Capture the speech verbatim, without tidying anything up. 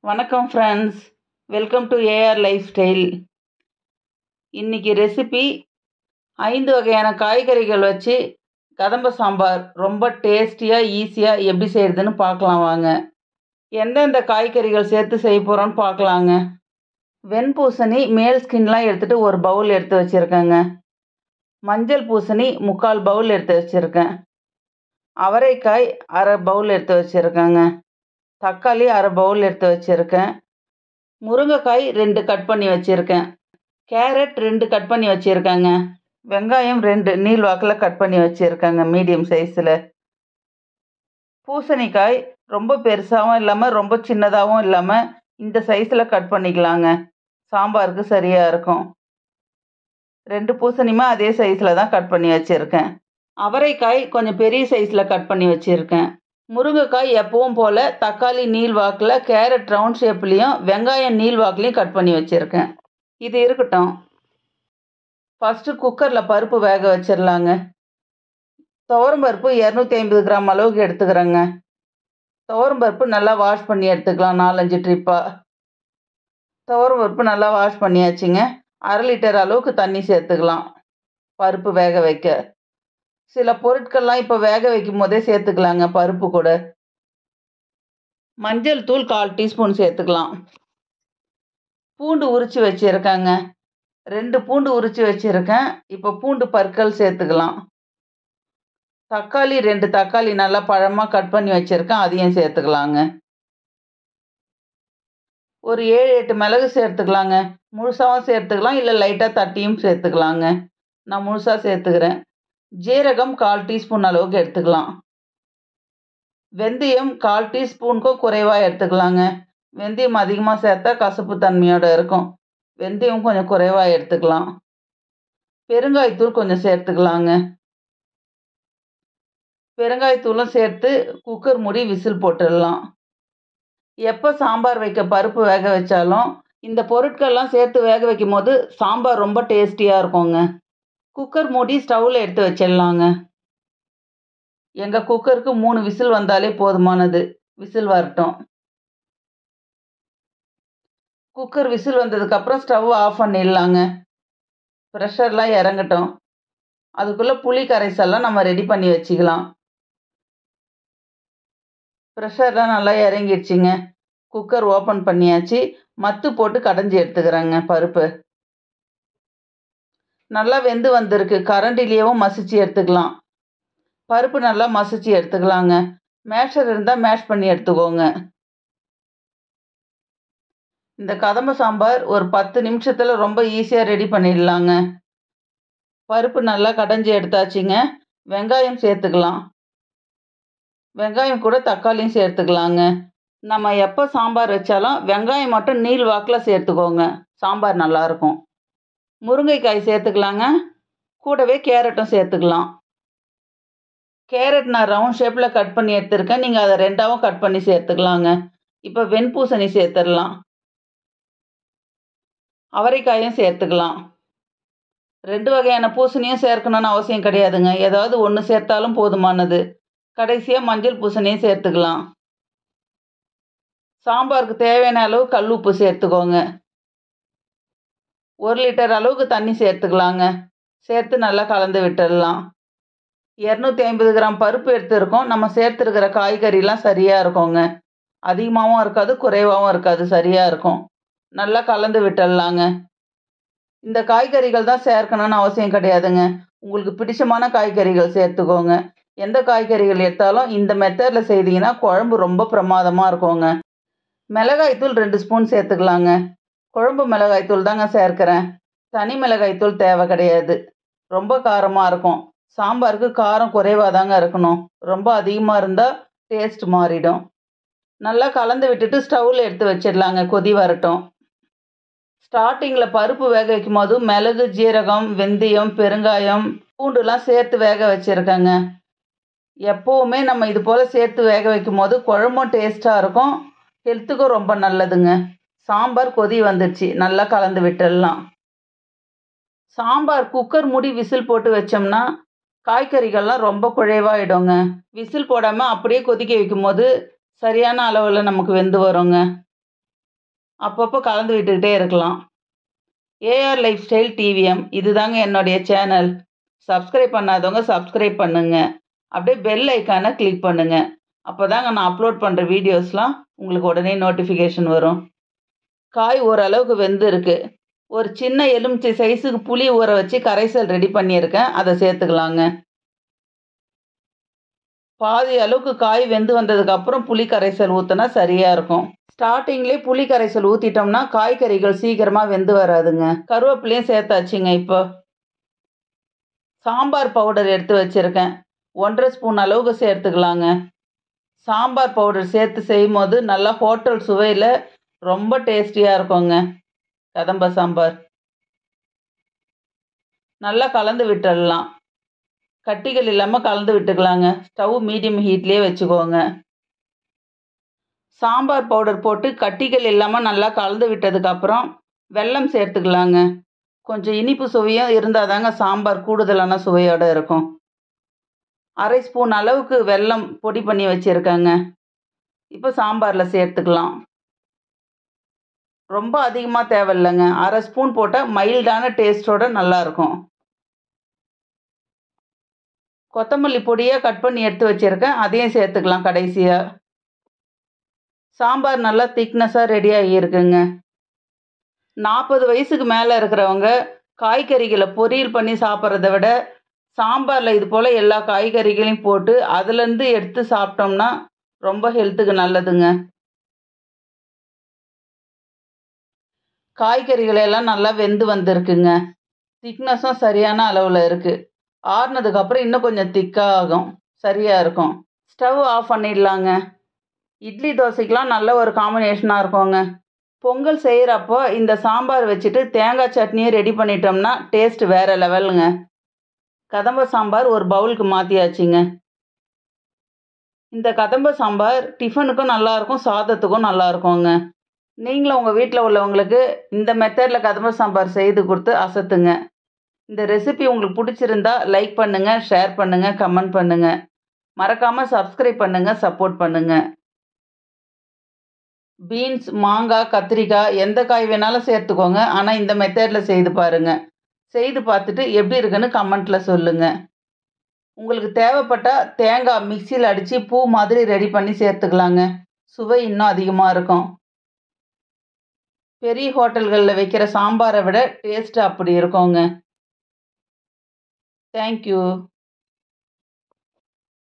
வணக்கம் friends, welcome to AR lifestyle. இன்றைக்கி recipe ஐந்து வகையான காய்கறிகள் வச்சு கதம்ப சாம்பார் ரொம்ப டேஸ்டியாக ஈஸியாக எப்படி செய்கிறதுன்னு பார்க்கலாம் வாங்க. எந்தெந்த காய்கறிகள் சேர்த்து செய்ய போகிறோன்னு பார்க்கலாங்க. வெண்பூசணி மேல் ஸ்கின்லாம் எடுத்துகிட்டு ஒரு பவுல் எடுத்து வச்சுருக்கேங்க. மஞ்சள் பூசணி முக்கால் பவுல் எடுத்து வச்சுருக்கேன். அவரைக்காய் அரை பவுல் எடுத்து வச்சுருக்கேங்க. தக்காளி அரை பவுல் எடுத்து வச்சுருக்கேன். முருங்கைக்காய் ரெண்டு கட் பண்ணி வச்சுருக்கேன். கேரட் ரெண்டு கட் பண்ணி வச்சுருக்கேங்க. வெங்காயம் ரெண்டு நீள் வாக்கில் கட் பண்ணி வச்சுருக்கேங்க, மீடியம் சைஸில். பூசணிக்காய் ரொம்ப பெருசாகவும் இல்லாமல் ரொம்ப சின்னதாகவும் இல்லாமல் இந்த சைஸில் கட் பண்ணிக்கலாங்க. சாம்பாருக்கு சரியாக இருக்கும். ரெண்டு பூசணியுமே அதே சைஸில் தான் கட் பண்ணி வச்சுருக்கேன். அவரைக்காய் கொஞ்சம் பெரிய சைஸில் கட் பண்ணி வச்சுருக்கேன். முருங்கைக்காய் எப்பவும் போல் தக்காளி நீள் வாக்கில், கேரட் ரவுண்ட் ஷேப்லேயும், வெங்காயம் நீள் வாக்குலேயும் கட் பண்ணி வச்சுருக்கேன். இது இருக்கட்டும். ஃபஸ்ட்டு குக்கரில் பருப்பு வேக வச்சிடலாங்க. துவரம்பருப்பு இரநூத்தி ஐம்பது கிராம் அளவுக்கு எடுத்துக்கிறேங்க. துவரம்பருப்பு நல்லா வாஷ் பண்ணி எடுத்துக்கலாம், நாலஞ்சு ட்ரிப்பாக. துவரம்பருப்பு நல்லா வாஷ் பண்ணியாச்சுங்க. அரை லிட்டர் அளவுக்கு தண்ணி சேர்த்துக்கலாம் பருப்பு வேக வைக்க. சில பொருட்கள்லாம் இப்போ வேக வைக்கும் போதே சேர்த்துக்கலாங்க பருப்பு கூட. மஞ்சள் தூள் கால் டீஸ்பூன் சேர்த்துக்கலாம். பூண்டு உரித்து வச்சுருக்கேங்க. ரெண்டு பூண்டு உரித்து வச்சுருக்கேன். இப்போ பூண்டு பற்கள் சேர்த்துக்கலாம். தக்காளி ரெண்டு தக்காளி நல்லா பழமாக கட் பண்ணி வச்சுருக்கேன், அதையும் சேர்த்துக்கலாங்க. ஒரு ஏழு எட்டு மிளகு சேர்த்துக்கலாங்க. முழுசாகவும் சேர்த்துக்கலாம், இல்லை லைட்டாக தட்டியும் சேர்த்துக்கலாங்க. நான் முழுசாக சேர்த்துக்கிறேன். ஜீரகம் கால் டீஸ்பூன் அளவுக்கு எடுத்துக்கலாம். வெந்தயம் கால் டீஸ்பூனுக்கும் குறைவாக எடுத்துக்கலாங்க. வெந்தயம் அதிகமாக சேர்த்தா கசப்பு தன்மையோடு இருக்கும். வெந்தயம் கொஞ்சம் குறைவாக எடுத்துக்கலாம். பெருங்காயத்தூள் கொஞ்சம் சேர்த்துக்கலாங்க. பெருங்காயத்தூளும் சேர்த்து குக்கர் மூடி விசில் போட்டுடலாம். எப்போ சாம்பார் வைக்க பருப்பு வேக வச்சாலும் இந்த பொருட்கள்லாம் சேர்த்து வேக வைக்கும் போது சாம்பார் ரொம்ப டேஸ்டியாக இருக்குங்க. குக்கர் மூடி ஸ்டவ்வில் எடுத்து வச்சிடலாங்க. எங்கள் குக்கருக்கு மூணு விசில் வந்தாலே போதுமானது. விசில் வரட்டும். குக்கர் விசில் வந்ததுக்கப்புறம் ஸ்டவ் ஆஃப் பண்ணிடலாங்க. ப்ரெஷர்லாம் இறங்கட்டும். அதுக்குள்ளே புளி கரைசல்லாம் நம்ம ரெடி பண்ணி வச்சுக்கலாம். ப்ரெஷர்லாம் நல்லா இறங்கிடுச்சிங்க. குக்கர் ஓப்பன் பண்ணியாச்சு. மத்து போட்டு கடைஞ்சி எடுத்துக்கிறேங்க பருப்பு. நல்லா வெந்து வந்திருக்கு. கரண்டிலேயும் மசிச்சு எடுத்துக்கலாம். பருப்பு நல்லா மசிச்சு எடுத்துக்கலாங்க. மேஷர் இருந்தால் மேஷ் பண்ணி எடுத்துக்கோங்க. இந்த கதம்ப சாம்பார் ஒரு பத்து நிமிஷத்தில் ரொம்ப ஈஸியாக ரெடி பண்ணிடலாங்க. பருப்பு நல்லா கடைஞ்சி எடுத்தாச்சுங்க. வெங்காயம் சேர்த்துக்கலாம். வெங்காயம் கூட தக்காளியும் சேர்த்துக்கலாங்க. நம்ம எப்போ சாம்பார் வச்சாலும் வெங்காயம் மட்டும் நீள் வாக்கில் சேர்த்துக்கோங்க, சாம்பார் நல்லாயிருக்கும். முருங்கைக்காய் சேர்த்துக்கலாங்க. கூடவே கேரட்டும் சேர்த்துக்கலாம். கேரட் நான் ரவுண்ட் ஷேப்பில் கட் பண்ணி எடுத்துருக்கேன். நீங்கள் அதை ரெண்டாவும் கட் பண்ணி சேர்த்துக்கலாங்க. இப்போ வெண்பூசணி சேர்த்துடலாம். அவரைக்காயும் சேர்த்துக்கலாம். ரெண்டு வகையான பூசணியும் சேர்க்கணுன்னு அவசியம் கிடையாதுங்க. ஏதாவது ஒன்று சேர்த்தாலும் போதுமானது. கடைசியாக மஞ்சள் பூசணியும் சேர்த்துக்கலாம். சாம்பாருக்கு தேவையான அளவு கல் உப்பு சேர்த்துக்கோங்க. ஒரு லிட்டர் அளவுக்கு தண்ணி சேர்த்துக்கலாங்க. சேர்த்து நல்லா கலந்து விட்டுடலாம். இரநூத்தி ஐம்பது கிராம் பருப்பு எடுத்துருக்கோம். நம்ம சேர்த்துருக்கிற காய்கறிலாம் சரியாக இருக்குங்க. அதிகமாகவும் இருக்காது, குறைவாகவும் இருக்காது, சரியாக இருக்கும். நல்லா கலந்து விட்டுடலாங்க. இந்த காய்கறிகள் தான் சேர்க்கணும்னு அவசியம் கிடையாதுங்க. உங்களுக்கு பிடிச்சமான காய்கறிகள் சேர்த்துக்கோங்க. எந்த காய்கறிகள் எடுத்தாலும் இந்த மெத்தடில் செய்தீங்கன்னா குழம்பு ரொம்ப பிரமாதமாக இருக்குங்க. மிளகாய்த்தூள் ரெண்டு ஸ்பூன் சேர்த்துக்கலாங்க. குழம்பு மிளகாய்த்தூள் தாங்க சேர்க்கிறேன். தனி மிளகாய்த்தூள் தேவை கிடையாது. ரொம்ப காரமாக இருக்கும். சாம்பாருக்கு காரம் குறைவாக தாங்க இருக்கணும். ரொம்ப அதிகமாக இருந்தால் டேஸ்ட் மாறிடும். நல்லா கலந்து விட்டுட்டு ஸ்டவ்வில் எடுத்து வச்சிடலாங்க. கொதி வரட்டும். ஸ்டார்டிங்கில் பருப்பு வேக வைக்கும் போது மிளகு, ஜீரகம், வெந்தயம், பெருங்காயம், பூண்டுலாம் சேர்த்து வேக வச்சுருக்கேங்க. எப்போவுமே நம்ம இது போல் சேர்த்து வேக வைக்கும் போது குழம்பும் டேஸ்ட்டாக இருக்கும், ஹெல்த்துக்கும் ரொம்ப நல்லதுங்க. சாம்பார் கொதி வந்துடுச்சு. நல்லா கலந்து விட்டுடலாம். சாம்பார் குக்கர் மூடி விசில் போட்டு வச்சோம்னா காய்கறிகள்லாம் ரொம்ப குழைவாயிடுங்க. விசில் போடாமல் அப்படியே கொதிக்க வைக்கும் போது சரியான அளவில் நமக்கு வெந்து வருங்க. அப்பப்போ கலந்து விட்டுக்கிட்டே இருக்கலாம். ஏஆர் லைஃப் ஸ்டைல் டிவிஎம் இதுதாங்க என்னுடைய சேனல். சப்ஸ்கிரைப் பண்ணாதவங்க சப்ஸ்கிரைப் பண்ணுங்க. அப்படியே பெல் ஐக்கானை கிளிக் பண்ணுங்க. அப்போ தாங்க நான் அப்லோட் பண்ணுற வீடியோஸ்லாம் உங்களுக்கு உடனே நோட்டிஃபிகேஷன் வரும். காய் ஓரளவுக்கு வெந்து இருக்கு. ஒரு சின்ன எலுமிச்சை சைஸுக்கு புளி ஊற வச்சு கரைசல் ரெடி பண்ணியிருக்கேன். அதை சேர்த்துக்கலாங்க. பாதி அளவுக்கு காய் வெந்து வந்ததுக்கப்புறம் புளி கரைசல் ஊற்றினா சரியாக இருக்கும். ஸ்டார்டிங்லேயே புளி கரைசல் ஊற்றிட்டோம்னா காய்கறிகள் சீக்கிரமாக வெந்து வராதுங்க. கருவேப்பிலையும் சேர்த்தாச்சுங்க. இப்போ சாம்பார் பவுடர் எடுத்து வச்சுருக்கேன். ஒன்றரை ஸ்பூன் அளவுக்கு சேர்த்துக்கலாங்க. சாம்பார் பவுடர் சேர்த்து செய்யும் போது நல்லா ஹோட்டல் சுவையில் ரொம்ப டேஸ்டியாக இருக்குங்க கதம்ப சாம்பார். நல்லா கலந்து விட்டுடலாம். கட்டிகள் இல்லாமல் கலந்து விட்டுக்கலாங்க. ஸ்டவ் மீடியம் ஹீட்லேயே வச்சுக்கோங்க. சாம்பார் பவுடர் போட்டு கட்டிகள் இல்லாமல் நல்லா கலந்து விட்டதுக்கப்புறம் வெல்லம் சேர்த்துக்கலாங்க. கொஞ்சம் இனிப்பு சுவையும் இருந்தால் தாங்க சாம்பார் கூடுதலான சுவையோடு இருக்கும். அரை ஸ்பூன் அளவுக்கு வெல்லம் பொடி பண்ணி வச்சுருக்கேங்க. இப்போ சாம்பாரில் சேர்த்துக்கலாம். ரொம்ப அதிகமாக தேவையில்லைங்க. அரை ஸ்பூன் போட்டால் மைல்டான டேஸ்ட்டோட நல்லாயிருக்கும். கொத்தமல்லி பொடியாக கட் பண்ணி எடுத்து வச்சுருக்கேன். அதையும் சேர்த்துக்கலாம் கடைசியாக. சாம்பார் நல்லா திக்னஸாக ரெடி ஆகியிருக்குங்க. நாற்பது வயசுக்கு மேலே இருக்கிறவங்க காய்கறிகளை பொரியல் பண்ணி சாப்பிட்றத விட சாம்பாரில் இது போல் எல்லா காய்கறிகளையும் போட்டு அதுலேருந்து எடுத்து சாப்பிட்டோம்னா ரொம்ப ஹெல்த்துக்கு நல்லதுங்க. காய்கறிகள் எல்லாம் நல்லா வெந்து வந்திருக்குங்க. திக்னஸும் சரியான அளவில் இருக்குது. ஆறுனதுக்கப்புறம் இன்னும் கொஞ்சம் திக்காக ஆகும். சரியாக இருக்கும். ஸ்டவ் ஆஃப் பண்ணிடலாங்க. இட்லி தோசைக்கெலாம் நல்ல ஒரு காம்பினேஷனாக இருக்குங்க. பொங்கல் செய்கிறப்போ இந்த சாம்பார் வச்சுட்டு தேங்காய் சட்னியை ரெடி பண்ணிட்டோம்னா டேஸ்ட் வேறு லெவலுங்க. கதம்ப சாம்பார் ஒரு பவுலுக்கு மாற்றியாச்சுங்க. இந்த கதம்ப சாம்பார் டிஃபனுக்கும் நல்லாயிருக்கும், சாதத்துக்கும் நல்லா இருக்குங்க. நீங்களும் உங்கள் வீட்டில் உள்ளவங்களுக்கு இந்த மெத்தடில் கதம்ப சாம்பார் செய்து கொடுத்து அசத்துங்க. இந்த ரெசிபி உங்களுக்கு பிடிச்சிருந்தா லைக் பண்ணுங்கள், ஷேர் பண்ணுங்கள், கமெண்ட் பண்ணுங்கள். மறக்காமல் சப்ஸ்கிரைப் பண்ணுங்கள், சப்போர்ட் பண்ணுங்கள். பீன்ஸ், மாங்காய், கத்திரிக்காய் எந்த காய் வேணாலும் சேர்த்துக்கோங்க. ஆனால் இந்த மெத்தடில் செய்து பாருங்கள். செய்து பார்த்துட்டு எப்படி இருக்குன்னு கமெண்ட்டில் சொல்லுங்கள். உங்களுக்கு தேவைப்பட்டால் தேங்காய் மிக்சியில் அடித்து பூ மாதிரி ரெடி பண்ணி சேர்த்துக்கலாங்க. சுவை இன்னும் அதிகமாக இருக்கும். பெரிய ஹோட்டல்களில் வைக்கிற சாம்பாரை விட டேஸ்ட்டு அப்படி இருக்குங்க. தேங்க்யூ.